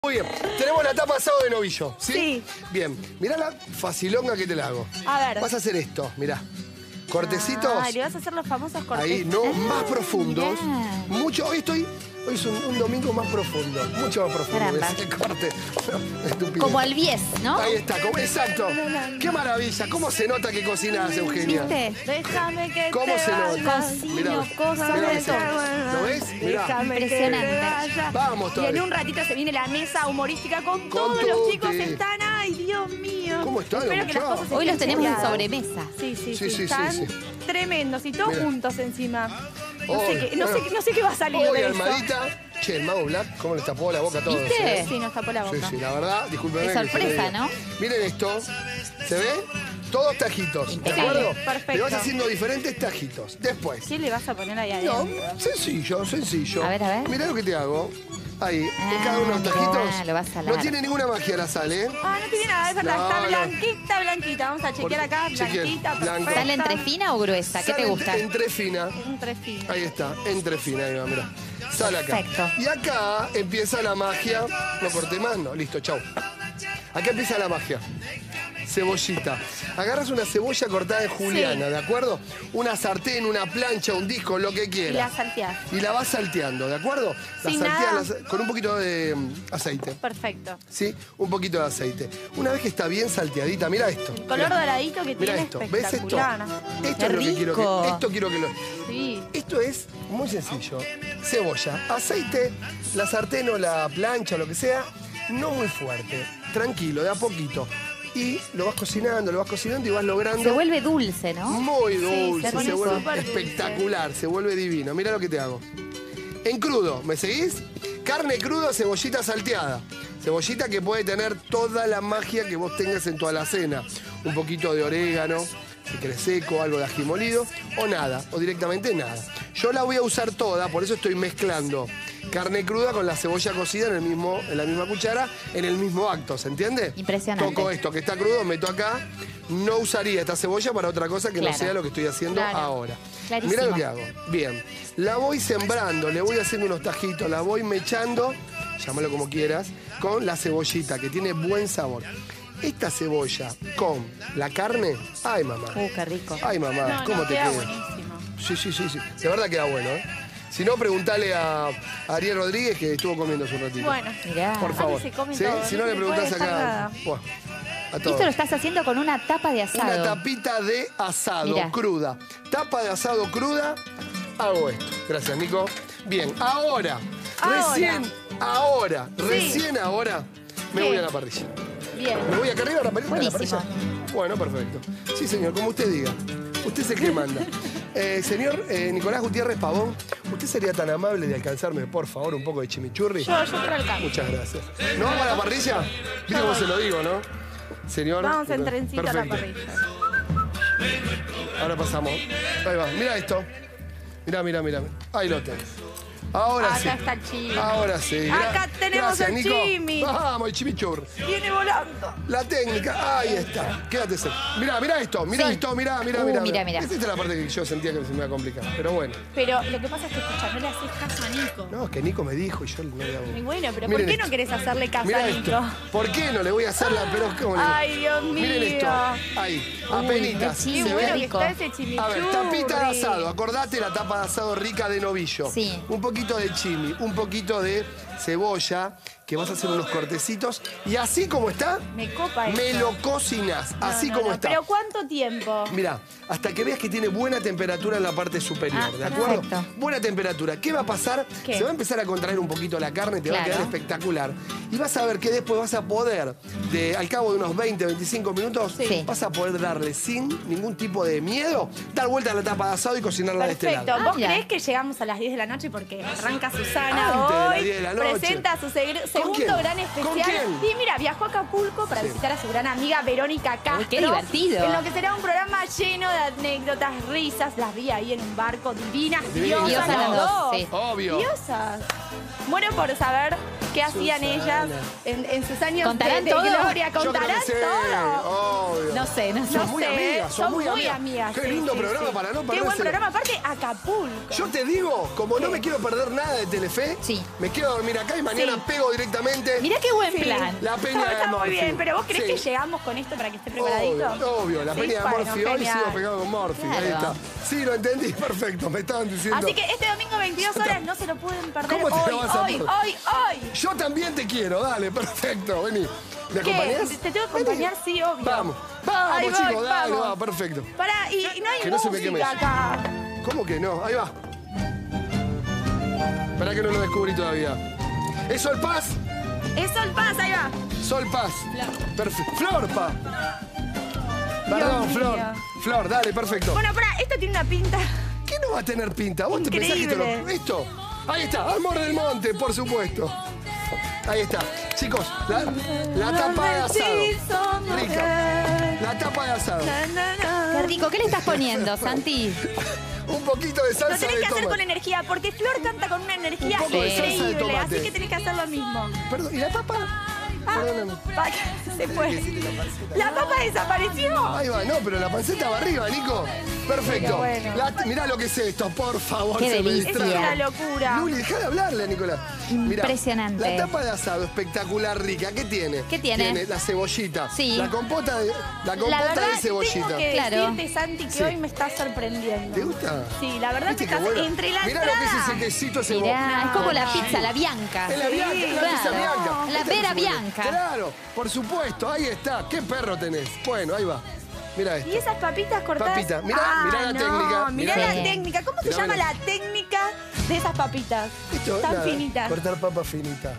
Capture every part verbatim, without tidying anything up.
Muy bien, tenemos la tapa asado de novillo, ¿sí? Sí. Bien, mirá la facilonga que te la hago. A ver. Vas a hacer esto, mirá. Cortecitos. Ah, le vas a hacer los famosos cortes. Ahí, no, Ah, más profundos. mirá. Mucho, hoy estoy, hoy es un, un domingo más profundo, mucho más profundo. Caramba. Ese corte. Estúpido. Como al bies, ¿no? Ahí está, como, exacto. Qué maravilla, cómo se nota que cocinas, Eugenia. ¿Viste? Déjame que ¿Cómo te se nota? vaya. Cocino Mirá, cosas mirá de eso. todo. ¿Lo ves? Mirá. Déjame que Impresionante. te vaya. Vamos Y todavía. en un ratito se viene la mesa humorística con, Con todos los tutti. chicos. Están, ay, Dios mío. ¿Cómo están los Espero que las muchachos? cosas Hoy los estén tenemos en chequeadas. sobremesa. Sí, sí, sí. Sí, sí, sí, Están sí. tremendos y todos Mirá. juntos encima. No, Hoy, sé qué, no, bueno. sé, no sé qué va a salir Hoy, de eso. Almadita. Che, el mago Black, cómo les tapó la boca a todos. ¿Viste? ¿eh? Sí, nos tapó la boca. Sí, sí, la verdad, discúlpenme. Es que sorpresa, se le diga. ¿no? Miren esto, ¿se ve? Todos tajitos, ¿de Impecable. acuerdo? Perfecto. Le vas haciendo diferentes tajitos. Después. ¿Qué le vas a poner ahí No, adentro? sencillo, sencillo. A ver, a ver. Mirá lo que te hago. Ahí, en Ah, cada uno de los mirá, tajitos. lo vas a salar. No tiene ninguna magia la sal, ¿eh? Ah, no tiene nada, es verdad. No, Está no. blanquita, blanquita. Vamos a chequear acá. Chequeen, Blanquita, blanco. perfecta. ¿Sale entre fina o gruesa? ¿Qué Sal te en- gusta? Entre fina. Entre finas. Ahí está, entre fina, ahí va, mirá. Sal acá. Perfecto. Y acá empieza la magia. No corté más, no, listo, chau. Acá empieza la magia. Cebollita. Agarras una cebolla cortada en juliana, Sí. ¿de acuerdo? Una sartén, una plancha, un disco, lo que Y la quieras. salteás. Y la vas salteando, ¿de acuerdo? La Sin salteas nada. la- con un poquito de mm, aceite. Perfecto. ¿Sí? Un poquito de aceite. Una vez que está bien salteadita, mira esto. El color Mirá. doradito que Mirá tiene esto, ¿ves esto? espectacular. Esto Qué es lo que quiero rico. que. Esto quiero que lo. Sí. Esto es muy sencillo. Cebolla, aceite, la sartén o la plancha o lo que sea, no muy fuerte. Tranquilo, de a poquito. Y lo vas cocinando, lo vas cocinando y vas logrando. Se vuelve dulce, ¿no? Muy dulce, se pone se vuelve súper dulce. espectacular, se vuelve divino. Mira lo que te hago. En crudo, ¿me seguís? Carne cruda, cebollita salteada. Cebollita que puede tener toda la magia que vos tengas en tu alacena. Un poquito de orégano, si querés seco, algo de ají molido, o nada, o directamente nada. Yo la voy a usar toda, por eso estoy mezclando carne cruda con la cebolla cocida en, el mismo, en la misma cuchara, en el mismo acto, ¿se entiende? Impresionante. Toco esto que está crudo, meto acá. No usaría esta cebolla para otra cosa que Claro. no sea lo que estoy haciendo Claro. ahora. Clarísimo. Mira lo que hago. Bien. La voy sembrando, le voy haciendo unos tajitos, la voy mechando, llámalo como quieras, con la cebollita, que tiene buen sabor. Esta cebolla con la carne, ay mamá, Uh, qué rico. ay mamá, No, ¿cómo no, te queda queda? buenísimo. Sí, sí, sí, sí. De verdad queda bueno, ¿eh? Si no, preguntale a Ariel Rodríguez que estuvo comiendo hace un ratito. Bueno. Mirá. Por favor. se come ¿Sí? todo, Si no no, le se preguntás puede dejar acá. nada. Bueno, a Y todos. esto lo estás haciendo con una tapa de asado. Una tapita de asado Mirá. cruda. Tapa de asado cruda, hago esto. Gracias, Nico. Bien, ahora, Ahora. recién ahora, Sí. recién ahora, me ¿Qué? voy a la parrilla. Bien. ¿Me voy acá arriba a la parrilla? a la Buenísimo. parrilla? Bueno, perfecto. Sí, señor, como usted diga. Usted es el que manda. Eh, señor eh, Nicolás Gutiérrez Pavón, ¿usted sería tan amable de alcanzarme, por favor, un poco de chimichurri? Yo, yo te alcanzo. Muchas gracias. ¿No vamos a la parrilla? ¿Viste cómo se lo digo, no? Señor. Vamos en trencito a la Perfecto. parrilla. Ahora pasamos. Ahí va. Mira esto. Mira, mira, mira. Ahí lo tenés. Ahora Acá sí. está el chimi. Ahora sí. Acá Gra- tenemos Gracias, el Nico. chimi. Vamos, el chimichurri. Viene volando. La técnica, ahí está. Quédate seco. Mirá, mirá esto, mirá Sí. esto, mirá, mirá, Uh, mirá. mirá, mirá. Esta es la parte que yo sentía que se me iba a complicar. Pero bueno. Pero lo que pasa es que, escucha, no le haces caso a Nico. No, es que Nico me dijo y yo no le hago. Y bueno, pero Miren ¿por qué esto. no querés hacerle caso Mirá a esto. Nico? ¿Por qué no le voy a hacer la pero cómo le digo? Ay, Dios mío. Miren esto. Ahí, Uy, apenitas. qué ¿Se chido, Qué ve? bueno que rico. está ese chimichurri. A ver, tapita de asado. Acordate la tapa de asado rica de novillo. Sí. Un poquito de chimi, un poquito de cebolla, que vas a hacer unos cortecitos. Y así como está, Me copa esto. me lo cocinas. No, Así no, como no. está. ¿Pero cuánto tiempo? Mirá, hasta que veas que tiene buena temperatura en la parte superior, Ah, ¿de acuerdo? perfecto. Buena temperatura. ¿Qué va a pasar? ¿Qué? Se va a empezar a contraer un poquito la carne, te va a Claro. quedar espectacular. Y vas a ver que después vas a poder, de, al cabo de unos veinte, veinticinco minutos, Sí. vas a poder darle sin ningún tipo de miedo, dar vuelta a la tapa de asado y cocinarla de este Perfecto. lado. ¿Vos Ah, mira. creés que llegamos a las diez de la noche? Porque arranca Susana Antes de las hoy. diez de la noche. Presenta su segre- segundo quién? gran ¿Con especial. quién? Y mira, viajó a Acapulco para Sí. visitar a su gran amiga Verónica Castro. qué divertido. En lo que será un programa lleno de anécdotas, risas. Las vi ahí en un barco divinas. Divinas. Diosas Diosas las las dos, dos. sí. Obvio. Diosas. Muero por saber qué hacían Susana. ellas en, en sus años de, ¿Contarán de todo? gloria. Yo creo ¿Contarán que sí, todo? obvio. No sé, no sé. Son No muy sé, amigas, son, son muy, muy amigas. amigas, Qué sí, lindo sí, programa sí. para no Qué buen perderse. programa, aparte Acapulco. Yo te digo, como no me quiero perder nada de Telefe, Sí. me quedo a dormir acá y mañana Sí. pego directamente. Mirá qué buen Sí. plan. La Peña No, de está muy Morphy. bien, pero ¿vos crees Sí. que llegamos con esto para que esté preparadito? Obvio, obvio, la Sí, Peña de bueno, Morphy. Hoy genial. sigo pegado con Morphy. Ahí Claro. está. Sí, lo entendí, perfecto. Me estaban diciendo. Así que este domingo veintidós horas no se lo pueden perder. ¿Cómo te hoy, lo vas a hoy, perder? hoy, hoy. Yo también te quiero, dale, perfecto. Vení. ¿Me ¿Qué? acompañás? ¿Te tengo que acompañar? Vení. Sí, obvio. Vamos, Ahí vamos, voy, chicos, dale, vamos. va, perfecto. Pará, y, y no hay Que no se me música queme. acá. ¿Cómo que no? Ahí va. Esperá que no lo descubrí todavía. ¿Es Sol Paz? Es Sol Paz, ahí va. Sol Paz. Perfecto. Flor, pa. Perdón, Dios Flor. mío. Flor, dale, perfecto. Bueno, pará, esto tiene una pinta. ¿Qué no va a tener pinta? ¿Vos te pensás que esto, Increíble. lo- esto? Ahí está, Amor del Monte, por supuesto. Ahí está. Chicos, la, la tapa de asado. Rica. La tapa de asado. Na, na, na. Qué rico. ¿Qué le estás poniendo, Santi? Un poquito de Lo salsa tenés de que hacer con tomate. energía, porque Flor canta con una energía Un poco de salsa de increíble, tomate. así que tenés que hacer lo mismo. Perdón, ¿y la papa? Ah, Perdóname. pa- se fue. La papa desapareció. Ahí va, no, pero la panceta va arriba, Nico. Perfecto. Pero bueno. La- mirá lo que es esto, por favor. Qué se me delicia. Es distrae. una locura. Luli, dejá de hablarle, Nicolás. Mirá, Impresionante. la tapa de asado espectacular, rica. ¿Qué tiene? ¿Qué tiene? Tiene la cebollita. Sí. La compota de, la compota La verdad, de cebollita. tengo que Claro. decirte, Santi, que Sí. hoy me estás sorprendiendo. ¿Te gusta? Sí, la verdad ¿Viste que qué estás bueno? entre la Mirá lo que es entrada. ese quesito cebolla. Mirá, es como la pizza, la bianca. Es la bianca, es la pizza claro. bianca. La Esta vera es muy buena. bianca. Claro, por supuesto, ahí está. ¿Qué perro tenés? Bueno, ahí va. Mira esto. Y esas papitas cortadas. Papita, mirá, Ah, mirá la no, técnica, Mirá mirá la la- técnica. ¿Cómo se Mirá, llama mirá. la técnica de esas papitas? Esto, Tan nada, finitas. Cortar papa finita.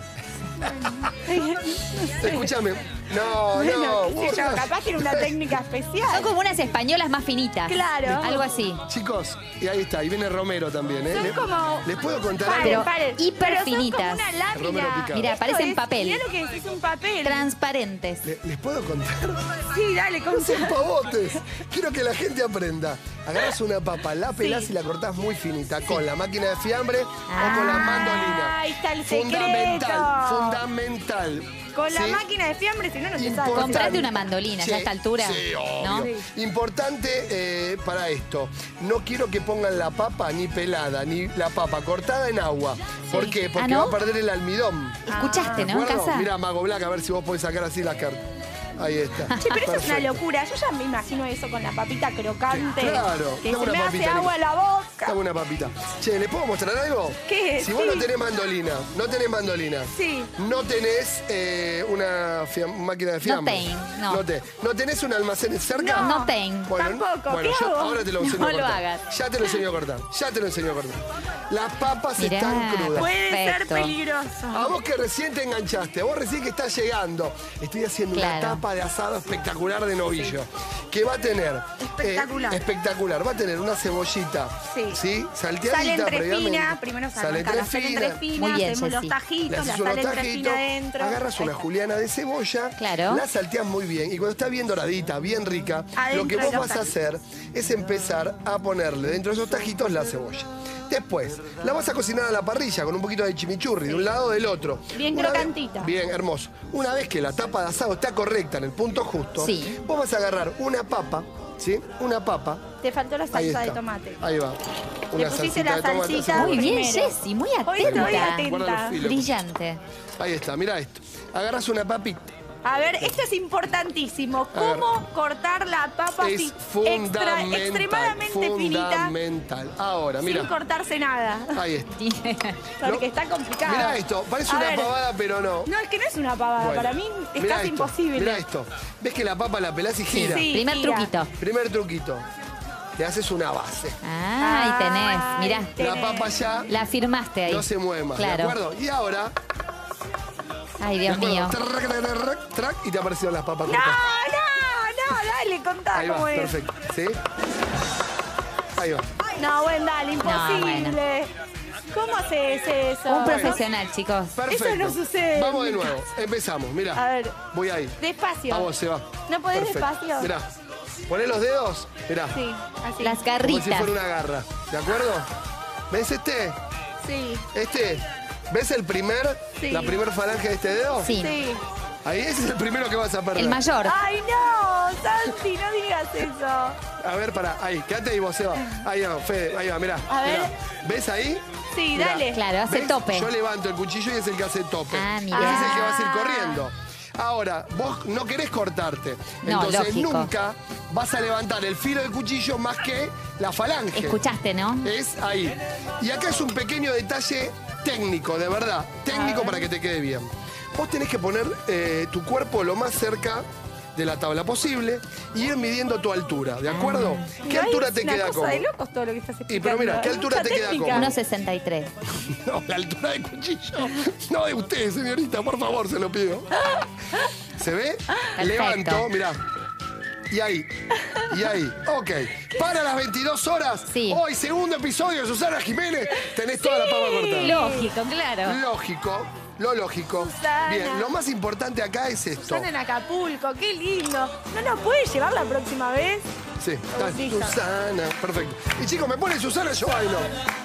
Escúchame. No, Bueno, no. qué sé vos- yo, capaz tiene una técnica Son especial. como unas españolas más finitas. Claro. Algo así. Chicos, y ahí está, y viene Romero también, ¿eh? Son ¿Les, como- les puedo contar Paren, Pero algo? paren. hiper Pero son finitas. como una lámina. Romero picado. Mirá, Esto parecen es- papel. Mirá lo que es, es un papel. Transparentes. ¿Le- ¿Les puedo contar? Sí, dale, No con son pavotes. Quiero que la gente aprenda. Agarras una papa, la pelás y la cortás muy finita con la máquina de fiambre o con la mandolina. Ahí está el secreto. Fundamental, fundamental. Con la ¿Sí? máquina de fiambre, si no, no te Importante. sale. Comprate una mandolina, ya a esta altura. Sí, obvio. ¿no? Sí. Importante eh, para esto. No quiero que pongan la papa ni pelada, ni la papa cortada en agua. ¿Por qué? Porque ¿Ah, no? va a perder el almidón. Escuchaste, ¿no? En ¿De acuerdo? casa. Mirá, Mago Black, a ver si vos podés sacar así las cartas. Ahí está. Che, pero eso es una Perfecto. locura. Yo ya me imagino eso con la papita crocante. Claro, Que dame se una me papita, hace agua Nico. la boca. Dame una papita. Che, ¿les puedo mostrar algo? ¿Qué? Si vos no Sí. tenés mandolina, no tenés mandolina. Sí. No tenés eh, una fiam- máquina de fiambre. ten, no. te- ¿No tenés un almacén cerca? No. No ten. Tampoco, Bueno, ¿qué yo hago? ahora te lo enseño No a lo cortar. hagas. Ya te lo enseño a cortar. Ya te lo enseño a cortar. Las papas Mirá, están crudas. Puede ser Perfecto. peligroso. A vos que recién te enganchaste, a vos recién que estás llegando, estoy haciendo una Claro. tapa de asado espectacular de novillo. Que va a tener. Espectacular. eh, espectacular. Va a tener una cebollita. Sí. Salteadita Sal entre previamente. fina, primero se Sal arranca entre la sal entre fina. fina, Muy bien, hacemos Ceci. los Le tajitos, la haces sal unos entre fina tajitos, adentro. agarras Ahí una está. juliana de cebolla, Claro. la salteás muy bien y cuando está bien doradita, bien rica, Adentro lo que de vos los vas a hacer es empezar a ponerle dentro de esos tajitos la cebolla. Después, la vas a cocinar a la parrilla con un poquito de chimichurri, de un lado del otro. Bien Una vez- crocantita. bien, hermoso. Una vez que la tapa de asado está correcta en el punto justo, Sí. vos vas a agarrar una papa, ¿sí? Una papa. Te faltó la Ahí salsa está. de tomate. Ahí va. Una Le pusiste salsita la de tomate. salsita. Muy bien, primero. Jessy, muy Hoy estoy atenta. Guarda los atenta. filos. Brillante. Ahí está, mira esto. Agarras una papita. A ver, esto es importantísimo. A ver. ¿Cómo cortar la papa Es así extra, fundamental. extremadamente finita Fundamental. Ahora, sin mira. cortarse nada? Ahí está. Porque No. está complicado. Mira esto, parece A una ver. pavada, pero no. No, es que no es una pavada. Bueno, Para mí es mirá casi esto, imposible. Mira esto. ¿Ves que la papa la pelás y gira? Sí. Primer tira. truquito. Primer truquito. Le haces una base. Ah, ahí tenés. Mirá. Ay, tenés. La papa ya La firmaste ahí. no se mueve más, ¿de Claro. acuerdo? Y ahora, Ay, ¿de Dios acuerdo? mío. Trac, trac, trac, trac, y te aparecieron las papas No, cortadas. no, no, dale, contá Ahí va, cómo es. perfecto. ¿Sí? Ahí va. No, buen, dale, No, imposible. ¿Cómo haces eso? Un profesional, chicos. Perfecto. no sucede. Vamos de nuevo. Empezamos, mira. A ver. Voy ahí. Despacio. A vos, se va. ¿No podés Perfecto. despacio? Mirá. Poné los dedos. Mirá. Sí, así. Las Como si garritas. fuera una garra. ¿De acuerdo? ¿Ves este? Sí. Este. ¿Ves el primer, Sí. la primer falange de este dedo? Sí. Sí. Ahí ese es el primero que vas a perder. El mayor. Ay, no, Santi, no digas eso. A ver, pará, ahí, quédate ahí vos, Seba. Ahí va, Fede, ahí va, mirá. A ver. mirá. ¿Ves ahí? Sí, Mirá. dale. Claro, hace ¿Ves? tope. Yo levanto el cuchillo y es el que hace tope. Ah, mirá. Ese es el que vas a ir Ah. corriendo. Ahora, vos no querés cortarte. No, Entonces lógico. nunca vas a levantar el filo del cuchillo más que la falange. Escuchaste, ¿no? Es ahí. Y acá es un pequeño detalle técnico, de verdad. Técnico para que te quede bien. Vos tenés que poner eh, tu cuerpo lo más cerca de la tabla posible y ir midiendo tu altura, ¿de acuerdo? ¿Qué Igual altura es te una queda cosa cómodo? de locos todo lo que estás explicando. Y pero mira, ¿qué Es altura mucha te queda técnica. cómodo? uno sesenta y tres. No, la altura del cuchillo. No de usted, señorita, por favor, se lo pido. ¿Se ve? Perfecto. Levanto, mirá. Y ahí, y ahí. Ok. Para las veintidós horas, Sí. hoy, segundo episodio de Susana Jiménez, tenés toda la papa cortada. Lógico, claro. Lógico, lo lógico. Susana. Bien, lo más importante acá es esto. Están en Acapulco, qué lindo. ¿No nos puedes llevar la próxima vez? Sí, dale, Bautista. Susana, perfecto. Y chicos, me pone Susana, yo bailo.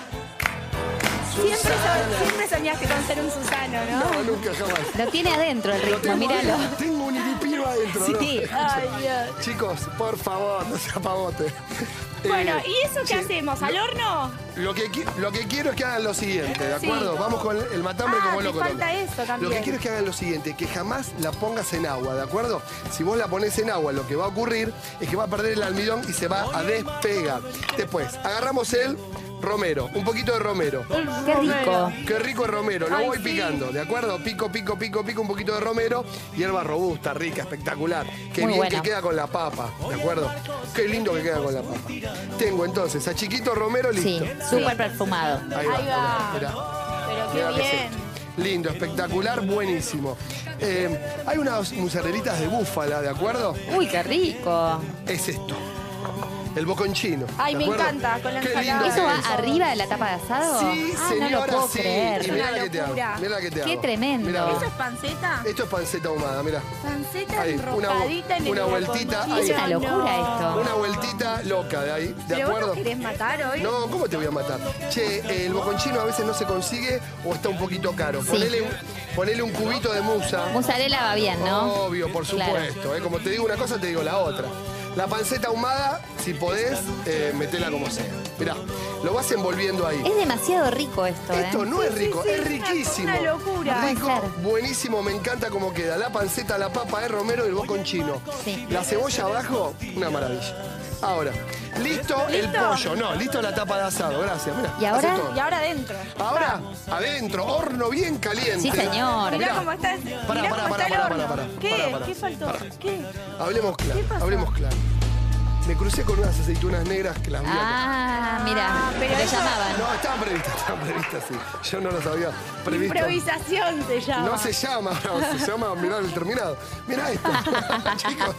Siempre, so- siempre soñaste con ser un Susano, ¿no? No, nunca jamás. Lo tiene adentro el Lo ritmo, tengo, míralo. ahí, tengo un iripiro adentro. Sí. ¿no? Ay, Dios. Chicos, por favor, no se apagote. Bueno, Eh, ¿y eso qué sí, hacemos? ¿Al horno? Lo que, qui- lo que quiero es que hagan lo siguiente, ¿de Sí. acuerdo? Vamos con el matambre Ah, como te loco. falta también. eso también. Lo que quiero es que hagan lo siguiente, que jamás la pongas en agua, ¿de acuerdo? Si vos la pones en agua, lo que va a ocurrir es que va a perder el almidón y se va a despegar. Después, agarramos el romero, un poquito de romero. Qué rico. Qué rico el romero, lo Ay, voy sí. picando, ¿de acuerdo? Pico, pico, pico, pico, un poquito de romero. Hierba robusta, rica, espectacular. Qué Muy bien bueno. que queda con la papa, ¿de acuerdo? Qué lindo que queda con la papa. Tengo entonces a chiquito romero listo. Sí, súper perfumado. Ahí va, Ahí va. mirá, mirá. Pero Mirá qué lo que es bien. esto. Lindo, espectacular, buenísimo. Eh, hay unas mozzarellitas de búfala, ¿de acuerdo? Uy, qué rico. Es esto. El boconchino. Ay, ¿de me acuerdo? encanta, con la Qué ensalada. lindo ¿Eso que va es. arriba de la tapa de asado? Sí, ah, señora, no lo puedo sí. creer. Y mirá Una la que te hago. locura. Mirá la que te Qué hago. tremendo. Mirá, ¿Eso es panceta? esto es panceta ahumada, mirá. Panceta Ahí, una, enroscadita en el una vueltita. boconchino. Ahí. Es una locura esto. Una vueltita loca de ahí, ¿de ¿Pero vos acuerdo? nos querés matar hoy? No, ¿cómo te voy a matar? Che, el boconchino a veces no se consigue o está un poquito caro. Sí. Ponele, un, ponele un cubito de musa. Mozzarella va bien, ¿no? Obvio, por Claro. supuesto. ¿eh? Como te digo una cosa, te digo la otra. La panceta ahumada, si podés, eh, metela como sea. Mirá, lo vas envolviendo ahí. Es demasiado rico esto, ¿eh? Esto no es Sí, rico, sí, es sí, riquísimo. una locura. Puede Rico, ser. buenísimo, me encanta cómo queda. La panceta, la papa de romero y el boconchino. Sí. La cebolla abajo, una maravilla. Ahora, listo, el ¿Listo? pollo. No, listo la tapa de asado, gracias. Mirá, ¿Y ahora? hace todo. Y ahora adentro. Ahora, adentro, horno bien caliente. Sí, señor. Mirá Mirá. cómo está, Pará, mirá pará, cómo pará, está el pará, horno. pará, pará, ¿Qué? pará, pará. ¿Qué faltó? Pará. ¿Qué? Hablemos claro, ¿Qué pasó? hablemos claro. Me crucé con unas aceitunas negras que las vi acá. Ah, mira. Ah, pero Te eso- llamaban. No, estaban previstas, estaban previstas, sí. Yo no las había previsto. Improvisación se llama. No se llama, no, se llama mirar el terminado. Mirá esto, chicos.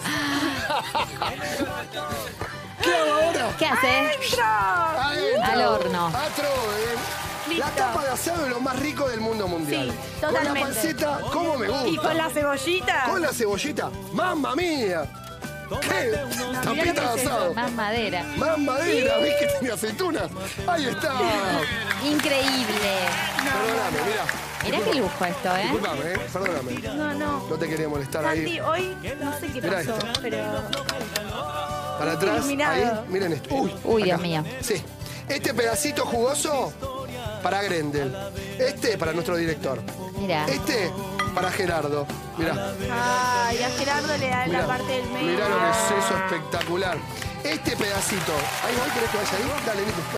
¿Qué hago ahora? ¿Qué haces? ¡Adentro! Adentro. Al horno. Atro, eh. La Listo. tapa de asado es lo más rico del mundo mundial. Sí, Con la totalmente. panceta, ¿cómo me gusta? Y con la cebollita. Con la cebollita, ¡mamma mía! ¿Qué? mirá Tapita lo de que es eso, asado. Más madera. Más madera, ¿ves que tenía aceitunas? Ahí está. Increíble. Perdóname, mira. Mirá qué lujo esto, ¿eh? Disculpame, eh, perdóname. No, no. No te quería molestar Santi, ahí. hoy no sé qué Mirá pasó, esto. pero... Para atrás, iluminado. ahí, miren esto. Uy, Uy, acá. Dios mío. Sí. Este pedacito jugoso para Grendel. Este para nuestro director. Mirá. Este para Gerardo. Mirá. Ay, a Gerardo le da Mirá, la parte del medio. mirá lo que es eso espectacular. Este pedacito. Ahí voy, ¿querés que vaya ahí? Dale, Nico.